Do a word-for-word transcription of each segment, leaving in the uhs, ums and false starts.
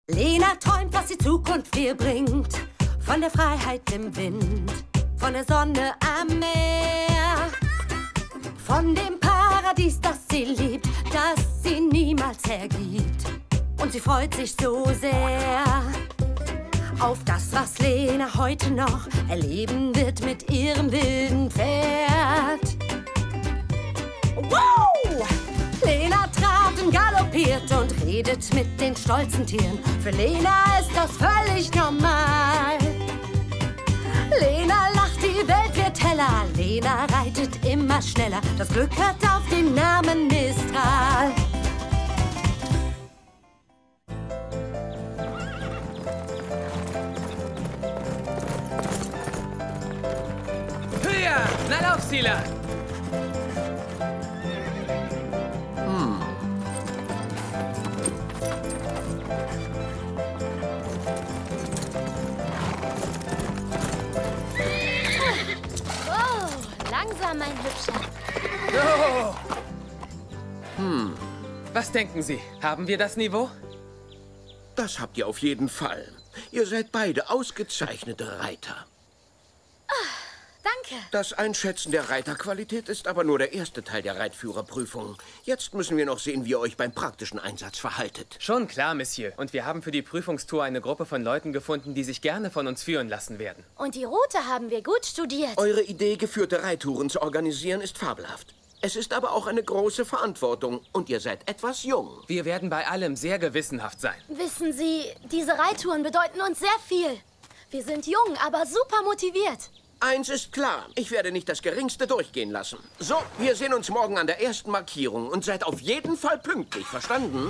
Lena träumt, was die Zukunft ihr bringt. Von der Freiheit im Wind, von der Sonne am Meer. Von dem Paradies, das sie liebt, das sie niemals hergibt. Und sie freut sich so sehr auf das, was Lena heute noch erleben wird mit ihrem wilden Pferd. Wow! Lena trabt und galoppiert und redet mit den stolzen Tieren. Für Lena ist das völlig normal. Lena lacht, die Welt wird heller. Lena reitet immer schneller. Das Glück hört auf den Namen Mistral. Höher! Na lauf, Sila! Hm. Oh, langsam, mein Hübscher. Oh. Hm. Was denken Sie? Haben wir das Niveau? Das habt ihr auf jeden Fall. Ihr seid beide ausgezeichnete Reiter. Danke. Das Einschätzen der Reiterqualität ist aber nur der erste Teil der Reitführerprüfung. Jetzt müssen wir noch sehen, wie ihr euch beim praktischen Einsatz verhaltet. Schon klar, Monsieur. Und wir haben für die Prüfungstour eine Gruppe von Leuten gefunden, die sich gerne von uns führen lassen werden. Und die Route haben wir gut studiert. Eure Idee, geführte Reittouren zu organisieren, ist fabelhaft. Es ist aber auch eine große Verantwortung und ihr seid etwas jung. Wir werden bei allem sehr gewissenhaft sein. Wissen Sie, diese Reittouren bedeuten uns sehr viel. Wir sind jung, aber super motiviert. Eins ist klar, ich werde nicht das Geringste durchgehen lassen. So, wir sehen uns morgen an der ersten Markierung und seid auf jeden Fall pünktlich, verstanden?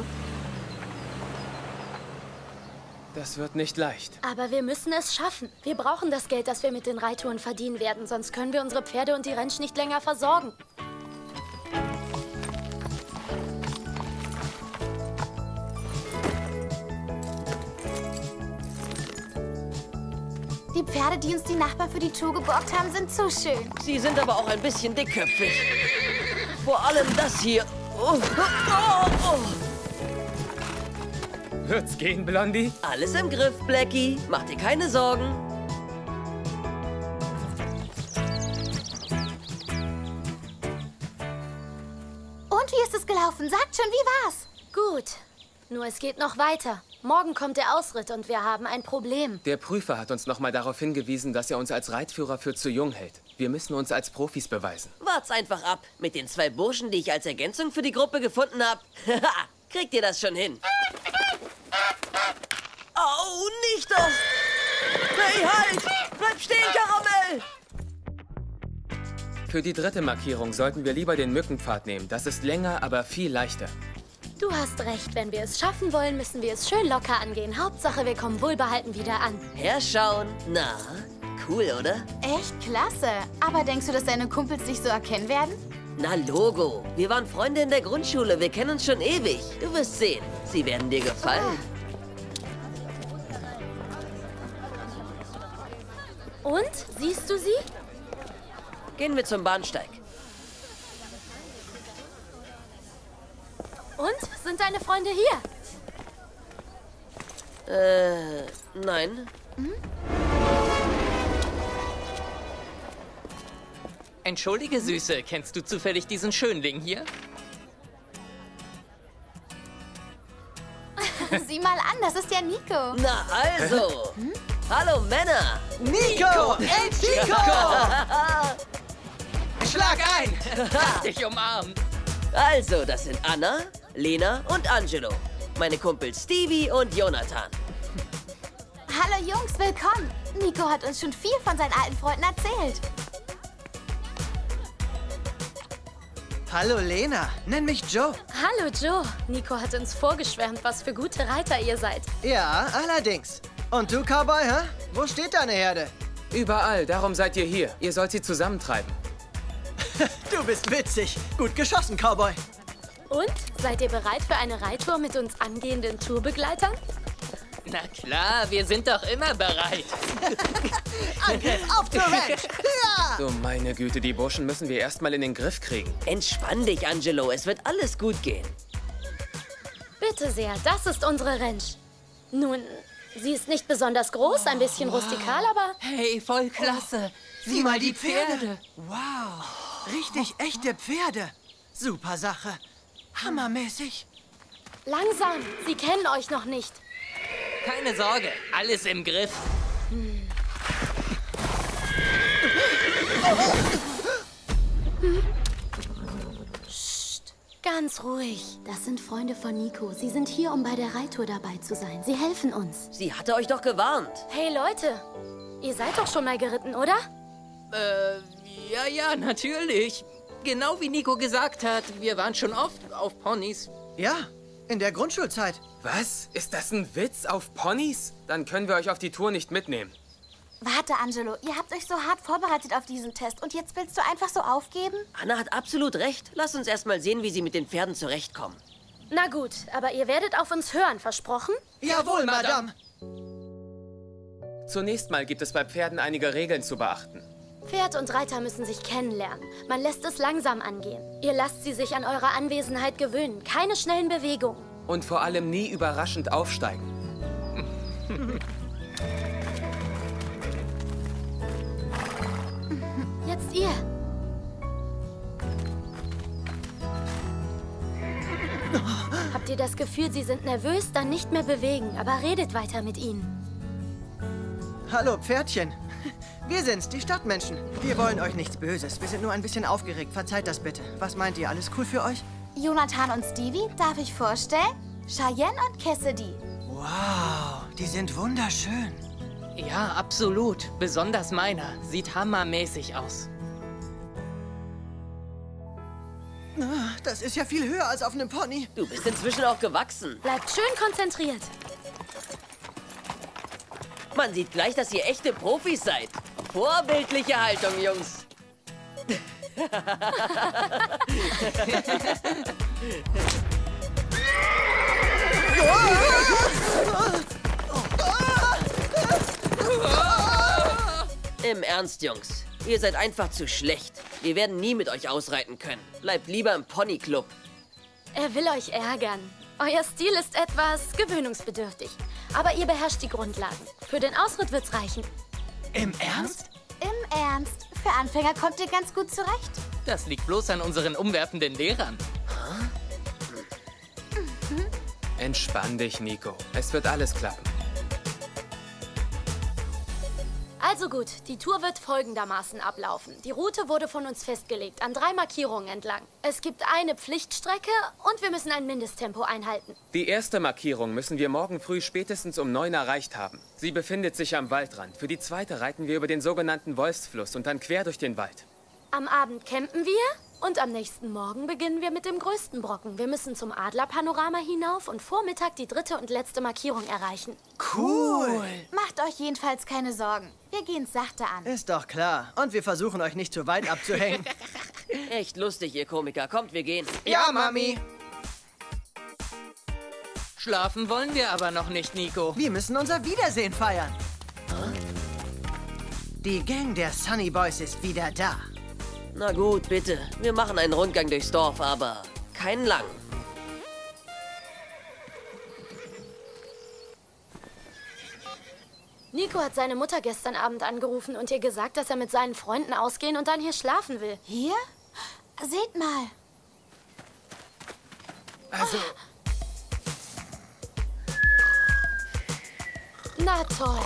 Das wird nicht leicht. Aber wir müssen es schaffen. Wir brauchen das Geld, das wir mit den Reittouren verdienen werden, sonst können wir unsere Pferde und die Rentsch nicht länger versorgen. Die Pferde, die uns die Nachbarn für die Tour geborgt haben, sind zu schön. Sie sind aber auch ein bisschen dickköpfig. Vor allem das hier. Oh, oh, oh. Wird's gehen, Blondie? Alles im Griff, Blackie. Mach dir keine Sorgen. Und wie ist es gelaufen? Sagt schon, wie war's? Gut. Nur es geht noch weiter. Morgen kommt der Ausritt und wir haben ein Problem. Der Prüfer hat uns noch mal darauf hingewiesen, dass er uns als Reitführer für zu jung hält. Wir müssen uns als Profis beweisen. Wart's einfach ab. Mit den zwei Burschen, die ich als Ergänzung für die Gruppe gefunden habe. Kriegt ihr das schon hin? Au, nicht doch! Hey, halt! Bleib stehen, Karamell! Für die dritte Markierung sollten wir lieber den Mückenpfad nehmen. Das ist länger, aber viel leichter. Du hast recht. Wenn wir es schaffen wollen, müssen wir es schön locker angehen. Hauptsache, wir kommen wohlbehalten wieder an. Herschauen. Na, cool, oder? Echt klasse. Aber denkst du, dass deine Kumpels dich so erkennen werden? Na, Logo. Wir waren Freunde in der Grundschule. Wir kennen uns schon ewig. Du wirst sehen. Sie werden dir gefallen. Und? Siehst du sie? Gehen wir zum Bahnsteig. Und? Sind deine Freunde hier? Äh, nein. Hm? Entschuldige, Süße, kennst du zufällig diesen Schönling hier? Sieh mal an, das ist ja Nico. Na also. Hm? Hallo, Männer. Nico! El Chico! Schlag ein! Lass dich umarmen. Also, das sind Anna, Lena und Angelo. Meine Kumpels Stevie und Jonathan. Hallo Jungs, willkommen. Nico hat uns schon viel von seinen alten Freunden erzählt. Hallo Lena, nenn mich Joe. Hallo Joe. Nico hat uns vorgeschwärmt, was für gute Reiter ihr seid. Ja, allerdings. Und du, Cowboy, hä? Wo steht deine Herde? Überall, darum seid ihr hier. Ihr sollt sie zusammentreiben. Du bist witzig. Gut geschossen, Cowboy. Und? Seid ihr bereit für eine Reittour mit uns angehenden Tourbegleitern? Na klar, wir sind doch immer bereit. Angriff auf zur Ranch! Ja! So, meine Güte, die Burschen müssen wir erstmal in den Griff kriegen. Entspann dich, Angelo. Es wird alles gut gehen. Bitte sehr, das ist unsere Ranch. Nun, sie ist nicht besonders groß, ein bisschen rustikal, aber... Hey, voll klasse. Sieh mal die Pferde. Wow, richtig echte Pferde. Super Sache. Hammermäßig. Langsam, sie kennen euch noch nicht. Keine Sorge, alles im Griff. Hm. Psst, ganz ruhig. Das sind Freunde von Nico. Sie sind hier, um bei der Reittour dabei zu sein. Sie helfen uns. Sie hatte euch doch gewarnt. Hey Leute, ihr seid doch schon mal geritten, oder? Äh, ja, ja, natürlich. Genau wie Nico gesagt hat, wir waren schon oft auf Ponys. Ja, in der Grundschulzeit. Was? Ist das ein Witz auf Ponys? Dann können wir euch auf die Tour nicht mitnehmen. Warte, Angelo, ihr habt euch so hart vorbereitet auf diesen Test und jetzt willst du einfach so aufgeben? Anna hat absolut recht. Lass uns erst mal sehen, wie sie mit den Pferden zurechtkommen. Na gut, aber ihr werdet auf uns hören, versprochen? Jawohl, Madame. Zunächst mal gibt es bei Pferden einige Regeln zu beachten. Pferd und Reiter müssen sich kennenlernen. Man lässt es langsam angehen. Ihr lasst sie sich an eure Anwesenheit gewöhnen. Keine schnellen Bewegungen. Und vor allem nie überraschend aufsteigen. Jetzt ihr. Habt ihr das Gefühl, sie sind nervös? Dann nicht mehr bewegen, aber redet weiter mit ihnen. Hallo, Pferdchen. Wir sind's, die Stadtmenschen. Wir wollen euch nichts Böses. Wir sind nur ein bisschen aufgeregt. Verzeiht das bitte. Was meint ihr? Alles cool für euch? Jonathan und Stevie, darf ich vorstellen? Cheyenne und Cassidy. Wow, die sind wunderschön. Ja, absolut. Besonders meiner. Sieht hammermäßig aus. Das ist ja viel höher als auf einem Pony. Du bist inzwischen auch gewachsen. Bleibt schön konzentriert. Man sieht gleich, dass ihr echte Profis seid. Vorbildliche Haltung, Jungs. Im Ernst, Jungs. Ihr seid einfach zu schlecht. Wir werden nie mit euch ausreiten können. Bleibt lieber im Ponyclub. Er will euch ärgern. Euer Stil ist etwas gewöhnungsbedürftig. Aber ihr beherrscht die Grundlagen. Für den Ausritt wird's reichen. Im Ernst? Im Ernst? Für Anfänger kommt ihr ganz gut zurecht. Das liegt bloß an unseren umwerfenden Lehrern. Mhm. Entspann dich, Nico. Es wird alles klappen. Also gut, die Tour wird folgendermaßen ablaufen. Die Route wurde von uns festgelegt, an drei Markierungen entlang. Es gibt eine Pflichtstrecke und wir müssen ein Mindesttempo einhalten. Die erste Markierung müssen wir morgen früh spätestens um neun erreicht haben. Sie befindet sich am Waldrand. Für die zweite reiten wir über den sogenannten Wolfsfluss und dann quer durch den Wald. Am Abend campen wir und am nächsten Morgen beginnen wir mit dem größten Brocken. Wir müssen zum Adlerpanorama hinauf und vor Mittag die dritte und letzte Markierung erreichen. Cool. Macht euch jedenfalls keine Sorgen. Wir gehen's sachte an. Ist doch klar. Und wir versuchen euch nicht zu weit abzuhängen. Echt lustig, ihr Komiker. Kommt, wir gehen. Ja, Mami. Schlafen wollen wir aber noch nicht, Nico. Wir müssen unser Wiedersehen feiern. Die Gang der Sunny Boys ist wieder da. Na gut, bitte. Wir machen einen Rundgang durchs Dorf, aber keinen langen. Nico hat seine Mutter gestern Abend angerufen und ihr gesagt, dass er mit seinen Freunden ausgehen und dann hier schlafen will. Hier? Seht mal. Also, Na toll.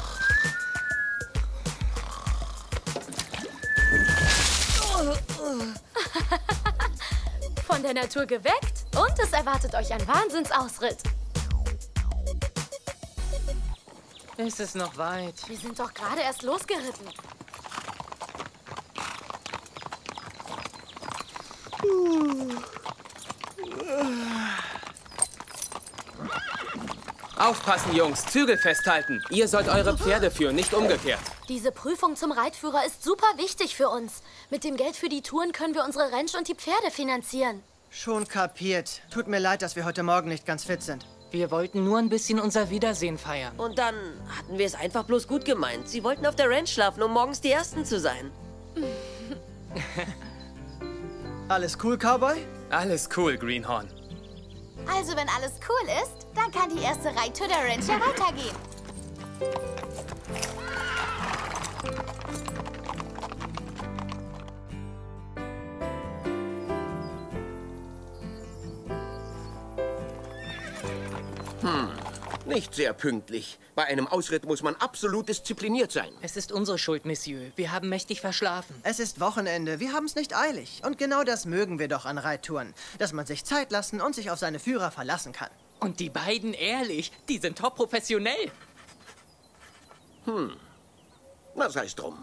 Von der Natur geweckt und es erwartet euch ein Wahnsinnsausritt. Es ist noch weit. Wir sind doch gerade erst losgeritten. aufpassen, Jungs. Zügel festhalten. Ihr sollt eure Pferde führen, nicht umgekehrt. Diese Prüfung zum Reitführer ist super wichtig für uns. Mit dem Geld für die Touren können wir unsere Ranch und die Pferde finanzieren. Schon kapiert. Tut mir leid, dass wir heute Morgen nicht ganz fit sind. Wir wollten nur ein bisschen unser Wiedersehen feiern. Und dann hatten wir es einfach bloß gut gemeint. Sie wollten auf der Ranch schlafen, um morgens die Ersten zu sein. Alles cool, Cowboy? Alles cool, Greenhorn. Also, wenn alles cool ist, Dann kann die erste Reittour der Ranch ja weitergehen. Hm, nicht sehr pünktlich. Bei einem Ausritt muss man absolut diszipliniert sein. Es ist unsere Schuld, Monsieur. Wir haben mächtig verschlafen. Es ist Wochenende, wir haben es nicht eilig. Und genau das mögen wir doch an Reittouren. Dass man sich Zeit lassen und sich auf seine Führer verlassen kann. Und die beiden ehrlich, die sind top professionell. Hm, na sei's drum.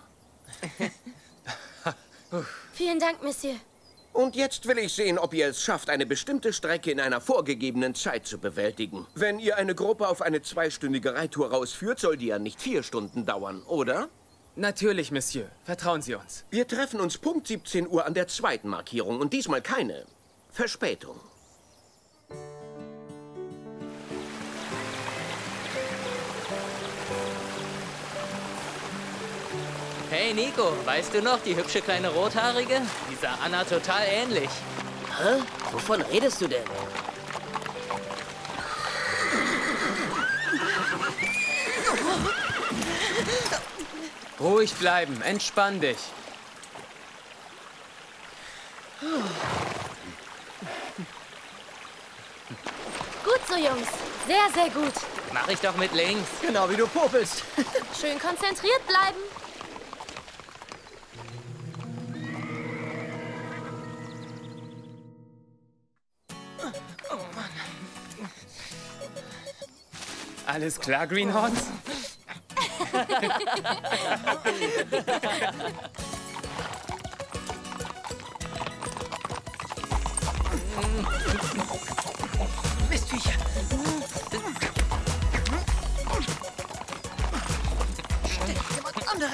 Vielen Dank, Monsieur. Und jetzt will ich sehen, ob ihr es schafft, eine bestimmte Strecke in einer vorgegebenen Zeit zu bewältigen. Wenn ihr eine Gruppe auf eine zweistündige Reittour rausführt, soll die ja nicht vier Stunden dauern, oder? Natürlich, Monsieur. Vertrauen Sie uns. Wir treffen uns Punkt siebzehn Uhr an der zweiten Markierung und diesmal keine Verspätung. Hey Nico, weißt du noch, die hübsche kleine Rothaarige? Die sah Anna total ähnlich. Hä? Wovon redest du denn? Ruhig bleiben, entspann dich. Gut so, Jungs. Sehr, sehr gut. Mach ich doch mit links. Genau wie du popelst. Schön konzentriert bleiben. Alles klar, Greenhorns? Mistviecher. Ständig jemand anderen.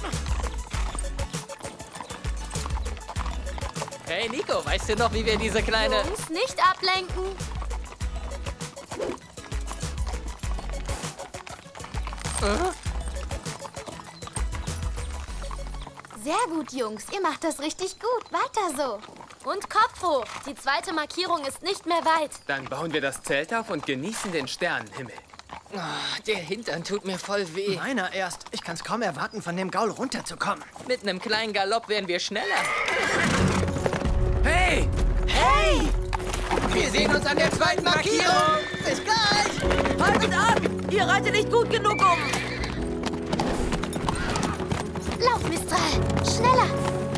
Hey Nico, weißt du noch, wie wir diese kleine... Jungs, nicht ablenken. Sehr gut, Jungs. Ihr macht das richtig gut. Weiter so. Und Kopf hoch. Die zweite Markierung ist nicht mehr weit. Dann bauen wir das Zelt auf und genießen den Sternenhimmel. Oh, der Hintern tut mir voll weh. Meiner erst. Ich kann's kaum erwarten, von dem Gaul runterzukommen. Mit einem kleinen Galopp wären wir schneller. Hey! Hey! Wir sehen uns an der zweiten Markierung. Bis gleich! Haltet ab! Ihr reitet nicht gut genug um! Lauf, Mistral. Schneller.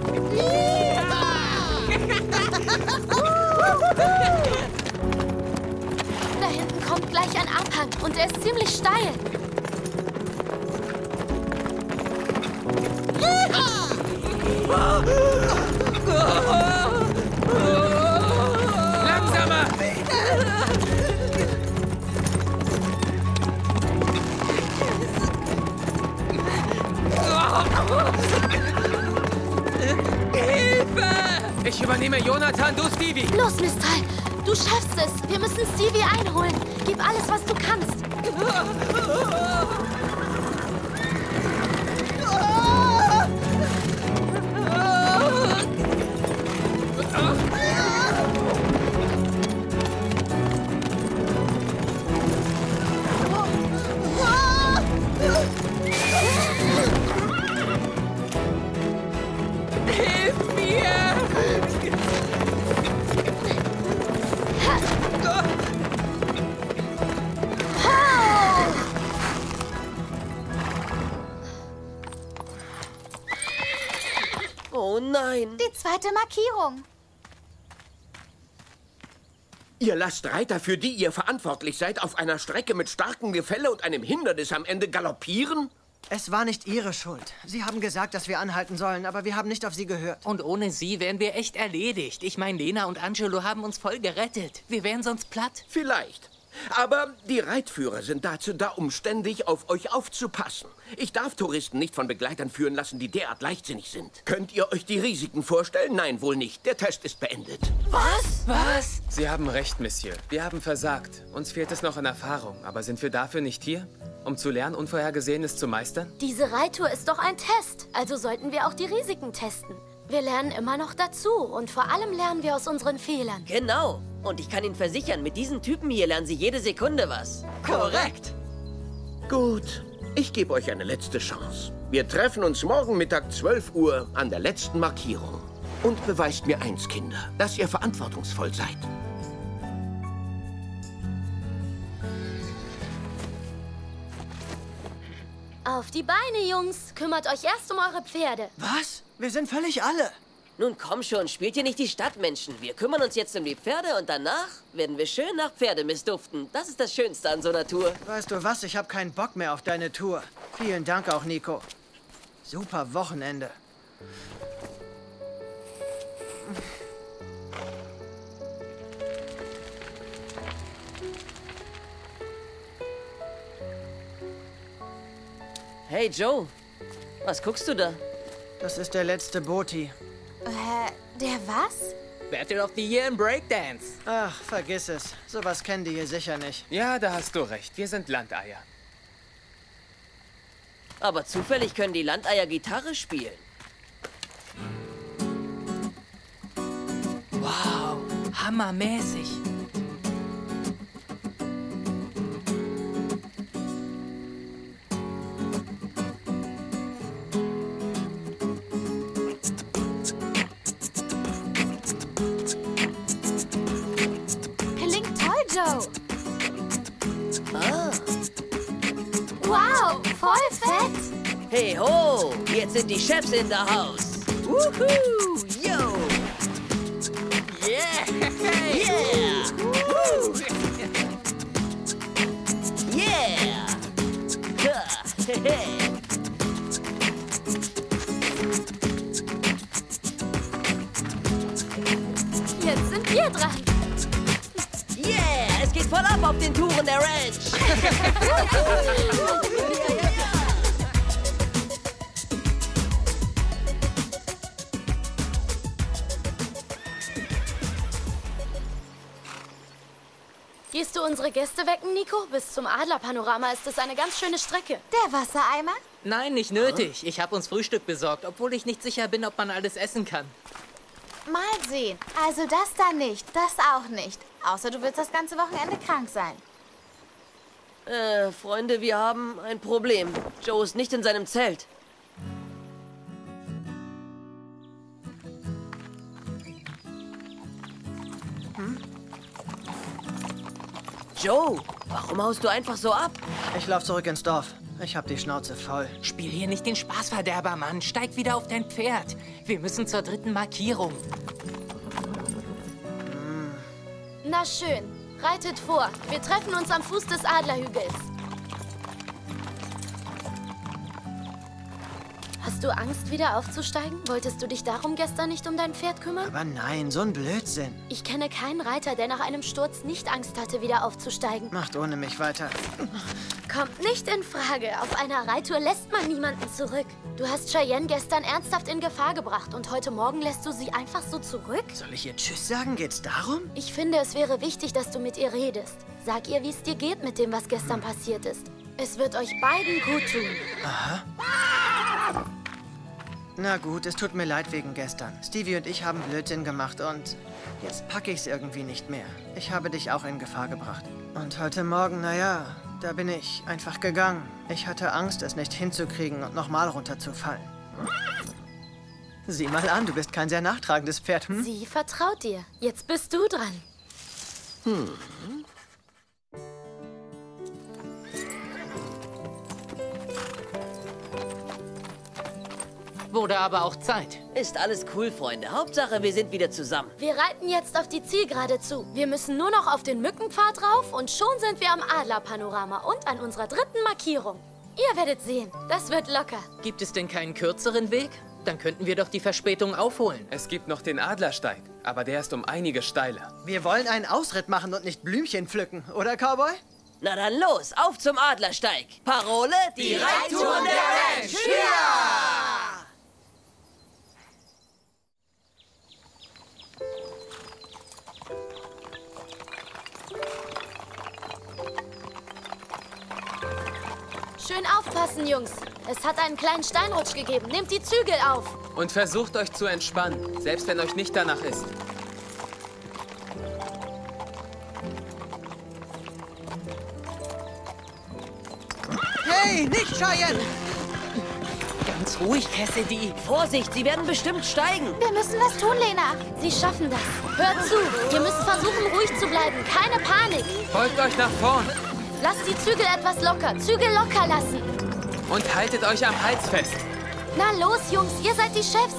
Da hinten kommt gleich ein Abhang und er ist ziemlich steil. Langsamer! Hilfe! Ich übernehme Jonathan, du Stevie. Los, Mistral. Du schaffst es. Wir müssen Stevie einholen. Gib alles, was du kannst. Hilf mir! Oh nein! Die zweite Markierung. Ihr lasst Reiter, für die ihr verantwortlich seid, auf einer Strecke mit starkem Gefälle und einem Hindernis am Ende galoppieren? Es war nicht Ihre Schuld. Sie haben gesagt, dass wir anhalten sollen, aber wir haben nicht auf Sie gehört. Und ohne sie wären wir echt erledigt. Ich meine, Lena und Angelo haben uns voll gerettet. Wir wären sonst platt. Vielleicht. Aber die Reitführer sind dazu da, um ständig auf euch aufzupassen. Ich darf Touristen nicht von Begleitern führen lassen, die derart leichtsinnig sind. Könnt ihr euch die Risiken vorstellen? Nein, wohl nicht. Der Test ist beendet. Was? Was? Sie haben recht, Monsieur. Wir haben versagt. Uns fehlt es noch an Erfahrung. Aber sind wir dafür nicht hier? Um zu lernen, Unvorhergesehenes zu meistern? Diese Reittour ist doch ein Test. Also sollten wir auch die Risiken testen. Wir lernen immer noch dazu und vor allem lernen wir aus unseren Fehlern. Genau. Und ich kann Ihnen versichern, mit diesen Typen hier lernen Sie jede Sekunde was. Korrekt. Gut, ich gebe euch eine letzte Chance. Wir treffen uns morgen Mittag zwölf Uhr an der letzten Markierung. Und beweist mir eins, Kinder, dass ihr verantwortungsvoll seid. Auf die Beine, Jungs. Kümmert euch erst um eure Pferde. Was? Wir sind völlig alle. Nun komm schon, spielt ihr nicht die Stadtmenschen. Wir kümmern uns jetzt um die Pferde und danach werden wir schön nach Pferdemist duften. Das ist das Schönste an so einer Tour. Weißt du was? Ich habe keinen Bock mehr auf deine Tour. Vielen Dank auch, Nico. Super Wochenende. Hey Joe, was guckst du da? Das ist der letzte Boti. Äh, der was? Battle of the Year in Breakdance. Ach, vergiss es. Sowas kennen die hier sicher nicht. Ja, da hast du recht. Wir sind Landeier. Aber zufällig können die Landeier Gitarre spielen. Wow, hammermäßig. Klingt toll, Joe. Ah. Wow, voll fett. Hey ho, jetzt sind die Chefs in der Haus. Wuhu, yo. Yeah! Yeah. Woo. Yeah. Ha, hehe. Jetzt sind wir dran. Yeah, es geht voll ab auf den Touren der Ranch. Gehst du unsere Gäste wecken, Nico? Bis zum Adlerpanorama ist es eine ganz schöne Strecke. Der Wassereimer? Nein, nicht nötig. Ich habe uns Frühstück besorgt, obwohl ich nicht sicher bin, ob man alles essen kann. Mal sehen. Also das da nicht, das auch nicht. Außer du willst das ganze Wochenende krank sein. Äh, Freunde, wir haben ein Problem. Joe ist nicht in seinem Zelt. Hm? Joe, warum haust du einfach so ab? Ich lauf zurück ins Dorf. Ich hab die Schnauze voll. Spiel hier nicht den Spaßverderber, Mann. Steig wieder auf dein Pferd. Wir müssen zur dritten Markierung. Na schön, reitet vor. Wir treffen uns am Fuß des Adlerhügels. Hast du Angst, wieder aufzusteigen? Wolltest du dich darum gestern nicht um dein Pferd kümmern? Aber nein, so ein Blödsinn. Ich kenne keinen Reiter, der nach einem Sturz nicht Angst hatte, wieder aufzusteigen. Macht ohne mich weiter. Kommt nicht in Frage. Auf einer Reittour lässt man niemanden zurück. Du hast Cheyenne gestern ernsthaft in Gefahr gebracht und heute Morgen lässt du sie einfach so zurück? Soll ich ihr Tschüss sagen? Geht's darum? Ich finde, es wäre wichtig, dass du mit ihr redest. Sag ihr, wie es dir geht mit dem, was gestern passiert ist. Es wird euch beiden gut tun. Aha. Na gut, es tut mir leid wegen gestern. Stevie und ich haben Blödsinn gemacht und jetzt packe ich's irgendwie nicht mehr. Ich habe dich auch in Gefahr gebracht. Und heute Morgen, naja, da bin ich einfach gegangen. Ich hatte Angst, es nicht hinzukriegen und nochmal runterzufallen. Sieh mal an, du bist kein sehr nachtragendes Pferd, hm? Sie vertraut dir. Jetzt bist du dran. Hm. Wurde aber auch Zeit. Ist alles cool, Freunde. Hauptsache, wir sind wieder zusammen. Wir reiten jetzt auf die Zielgerade zu. Wir müssen nur noch auf den Mückenpfad rauf und schon sind wir am Adlerpanorama und an unserer dritten Markierung. Ihr werdet sehen, das wird locker. Gibt es denn keinen kürzeren Weg? Dann könnten wir doch die Verspätung aufholen. Es gibt noch den Adlersteig, aber der ist um einiges steiler. Wir wollen einen Ausritt machen und nicht Blümchen pflücken, oder, Cowboy? Na dann los, auf zum Adlersteig. Parole, die, die Reittouren der Ranch. Ja! Schön aufpassen, Jungs. Es hat einen kleinen Steinrutsch gegeben. Nehmt die Zügel auf. Und versucht euch zu entspannen, selbst wenn euch nicht danach ist. Hey, nicht scheuen! Ganz ruhig, Cassidy. Vorsicht, sie werden bestimmt steigen. Wir müssen was tun, Lena. Sie schaffen das. Hört zu. Wir müssen versuchen, ruhig zu bleiben. Keine Panik. Folgt euch nach vorn Lasst die Zügel etwas locker. Zügel locker lassen. und haltet euch am Hals fest. Na los, Jungs. Ihr seid die Chefs.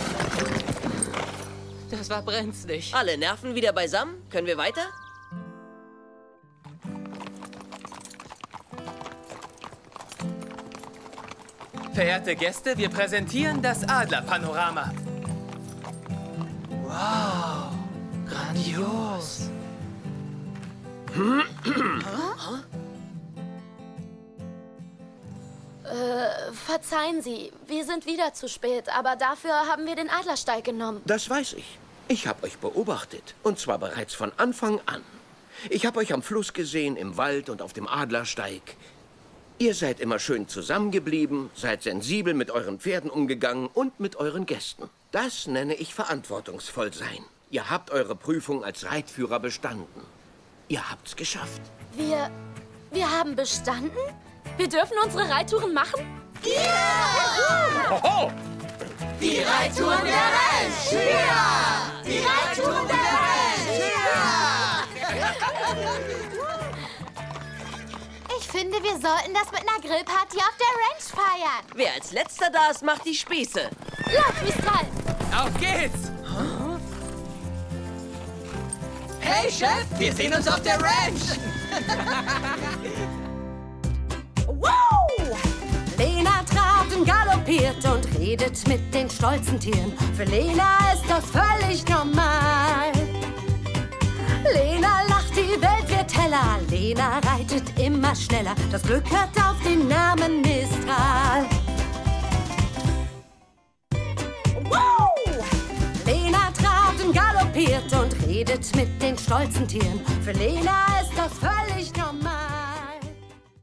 Das war brenzlig. Alle Nerven wieder beisammen? Können wir weiter? Verehrte Gäste, wir präsentieren das Adlerpanorama. Wow, grandios. Äh, verzeihen Sie. Wir sind wieder zu spät, aber dafür haben wir den Adlersteig genommen. Das weiß ich. Ich habe euch beobachtet. Und zwar bereits von Anfang an. Ich habe euch am Fluss gesehen, im Wald und auf dem Adlersteig. Ihr seid immer schön zusammengeblieben, seid sensibel mit euren Pferden umgegangen und mit euren Gästen. Das nenne ich verantwortungsvoll sein. Ihr habt eure Prüfung als Reitführer bestanden. Ihr habt's geschafft. Wir... wir haben bestanden? Wir dürfen unsere Reittouren machen? Hoho! Die Reittouren der Welt! Ja! Die Reittouren der Welt! Ja! Ich finde, wir sollten das mit einer Grillparty auf der Ranch feiern. Wer als letzter da ist, macht die Spieße. Lauf, Mistral! Auf geht's! Hey, Chef, wir sehen uns auf der Ranch. Lena trabt und galoppiert und redet mit den stolzen Tieren. Für Lena ist das völlig normal. Lena lacht, die Welt wird heller. Lena reitet immer schneller. Das Glück hört auf den Namen Mistral. Lena trabt und galoppiert und redet mit den stolzen Tieren. Für Lena ist das völlig normal.